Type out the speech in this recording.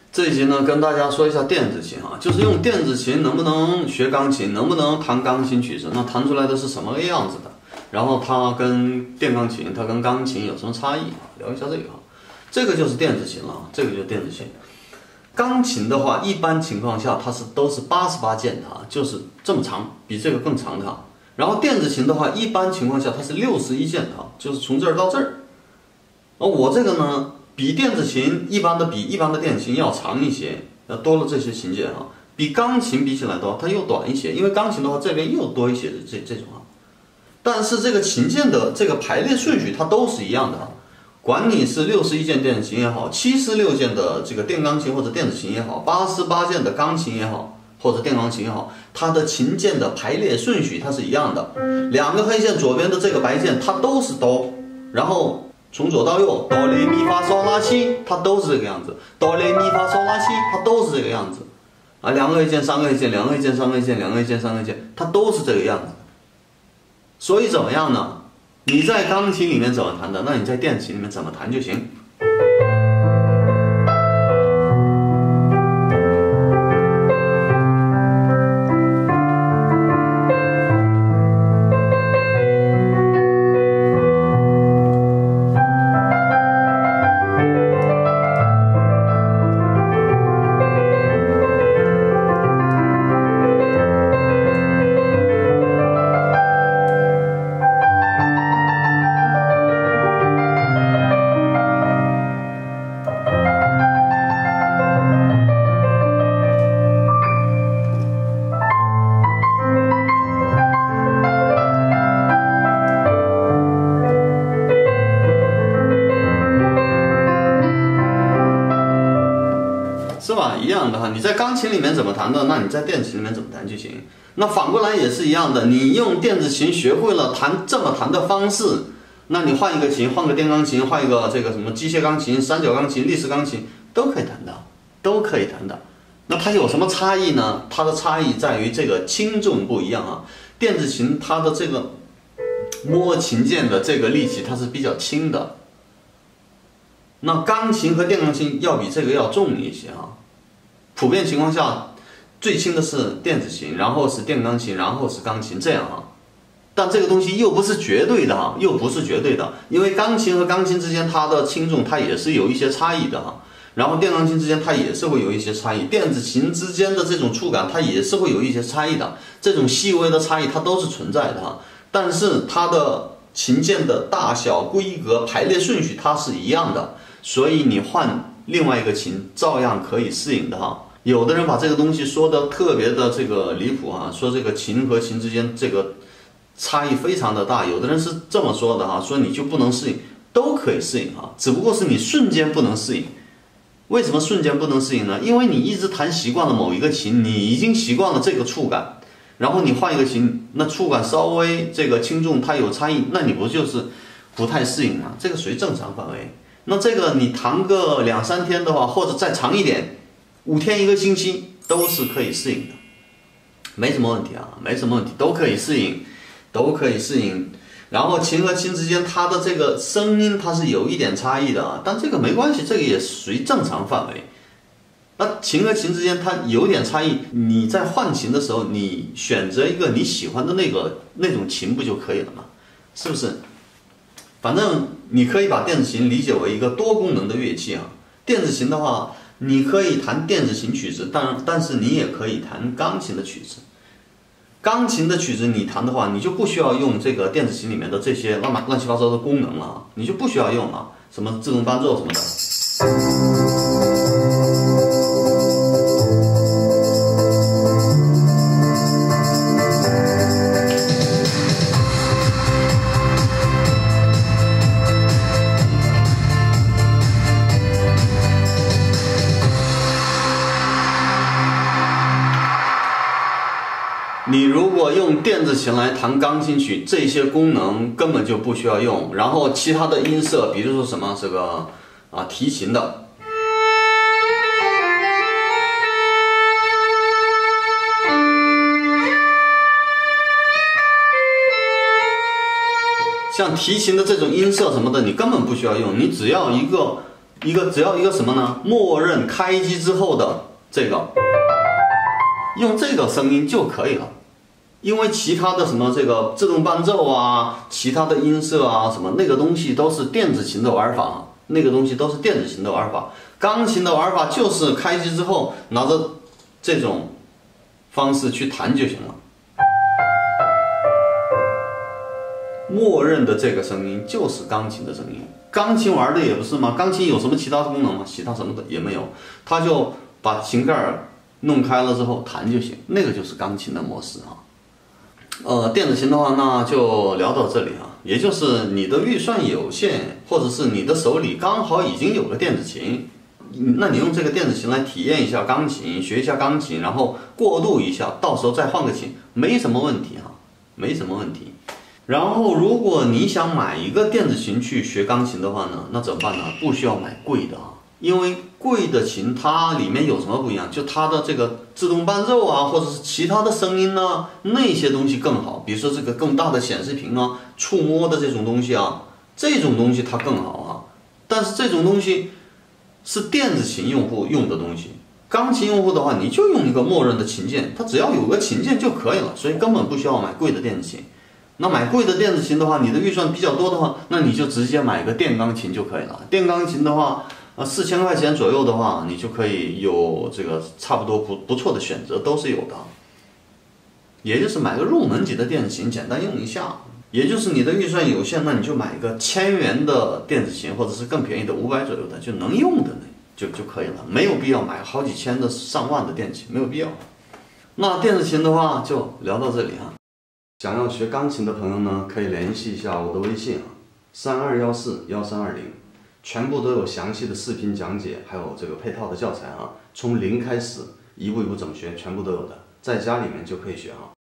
这一集呢，跟大家说一下电子琴啊，就是用电子琴能不能学钢琴，能不能弹钢琴曲子，那弹出来的是什么样子的？然后它跟电钢琴，它跟钢琴有什么差异啊？聊一下这个啊，这个就是电子琴了，这个就是电子琴。钢琴的话，一般情况下它都是88键的啊，就是这么长，比这个更长的啊。然后电子琴的话，一般情况下它是61键的啊，就是从这儿到这儿。我这个呢，比电子琴一般的电琴要长一些，多了这些琴键啊，比钢琴比起来的话，它又短一些，因为钢琴的话这边又多一些这种啊。但是这个琴键的这个排列顺序它都是一样的啊，管你是61键电子琴也好，76键的这个电钢琴或者电子琴也好，88键的钢琴也好或者电钢琴也好，它的琴键的排列顺序它是一样的。两个黑键左边的这个白键它都是哆，然后从左到右，哆来咪发嗦拉西，它都是这个样子。哆来咪发嗦拉西，它都是这个样子。啊，两个黑键，三个黑键，两个黑键，三个黑键，两个黑键，三个黑键，它都是这个样子。所以怎么样呢？你在钢琴里面怎么弹的，那你在电子琴里面怎么弹就行。是吧？一样的哈，你在钢琴里面怎么弹的，那你在电子琴里面怎么弹就行。那反过来也是一样的，你用电子琴学会了这么弹的方式，那你换一个琴，换个电钢琴，换一个这个什么机械钢琴、三角钢琴、立式钢琴，都可以弹的，都可以弹的。那它有什么差异呢？它的差异在于这个轻重不一样啊。电子琴它的这个摸琴键的这个力气它是比较轻的，那钢琴和电钢琴要比这个要重一些啊。普遍情况下，最轻的是电子琴，然后是电钢琴，然后是钢琴，这样啊。但这个东西又不是绝对的啊，又不是绝对的，因为钢琴和钢琴之间它的轻重它也是有一些差异的啊。然后电钢琴之间它也是会有一些差异，电子琴之间的这种触感它也是会有一些差异的，这种细微的差异它都是存在的啊。但是它的琴键的大小、规格、排列顺序它是一样的，所以你换另外一个琴照样可以适应的哈。有的人把这个东西说的特别的这个离谱啊，说这个琴和琴之间这个差异非常的大，有的人是这么说的哈，说你就不能适应，都可以适应哈，只不过是你瞬间不能适应。为什么瞬间不能适应呢？因为你一直弹习惯了某一个琴，你已经习惯了这个触感，然后你换一个琴，那触感稍微这个轻重它有差异，那你不就是不太适应吗？这个属于正常范围。那这个你弹个2、3天的话，或者再长一点，5天1个星期都是可以适应的，没什么问题啊，没什么问题，都可以适应，都可以适应。然后琴和琴之间它的这个声音它是有一点差异的啊，但这个没关系，这个也属于正常范围。那琴和琴之间它有点差异，你在换琴的时候，你选择一个你喜欢的那种琴不就可以了吗？是不是？反正你可以把电子琴理解为一个多功能的乐器啊。电子琴的话，你可以弹电子琴曲子，但是你也可以弹钢琴的曲子。钢琴的曲子你弹的话，你就不需要用这个电子琴里面的这些乱七八糟的功能了，你就不需要用了，什么自动伴奏什么的。你如果用电子琴来弹钢琴曲，这些功能根本就不需要用，然后其他的音色，比如说什么这个提琴的，像提琴的这种音色什么的，你根本不需要用，你只要一个只要一个什么呢？默认开机之后的这个，用这个声音就可以了。因为其他的什么这个自动伴奏啊，其他的音色啊，什么那个东西都是电子琴的玩法，那个东西都是电子琴的玩法。钢琴的玩法就是开机之后拿着这种方式去弹就行了。默认的这个声音就是钢琴的声音。钢琴玩的也不是吗？钢琴有什么其他的功能吗？其他什么的也没有，它就把琴盖弄开了之后弹就行，那个就是钢琴的模式啊。电子琴的话，那就聊到这里啊。也就是你的预算有限，或者是你的手里刚好已经有个电子琴，那你用这个电子琴来体验一下钢琴，学一下钢琴，然后过渡一下，到时候再换个琴，没什么问题啊，没什么问题。然后，如果你想买一个电子琴去学钢琴的话呢，那怎么办呢？不需要买贵的啊，因为贵的琴它里面有什么不一样？就它的这个自动伴奏啊，或者是其他的声音呢，那些东西更好。比如说这个更大的显示屏啊，触摸的这种东西啊，这种东西它更好啊。但是这种东西是电子琴用户用的东西，钢琴用户的话，你就用一个默认的琴键，它只要有个琴键就可以了，所以根本不需要买贵的电子琴。那买贵的电子琴的话，你的预算比较多的话，那你就直接买个电钢琴就可以了。电钢琴的话，4000块钱左右的话，你就可以有这个差不多不错的选择，都是有的。也就是买个入门级的电子琴，简单用一下。也就是你的预算有限，那你就买一个1000元的电子琴，或者是更便宜的500左右的，就能用的就可以了，没有必要买好几千的上万的电子琴，没有必要。那电子琴的话就聊到这里啊。想要学钢琴的朋友呢，可以联系一下我的微信啊，32141320，全部都有详细的视频讲解，还有这个配套的教材啊，从零开始，一步一步怎么学，全部都有的，在家里面就可以学啊。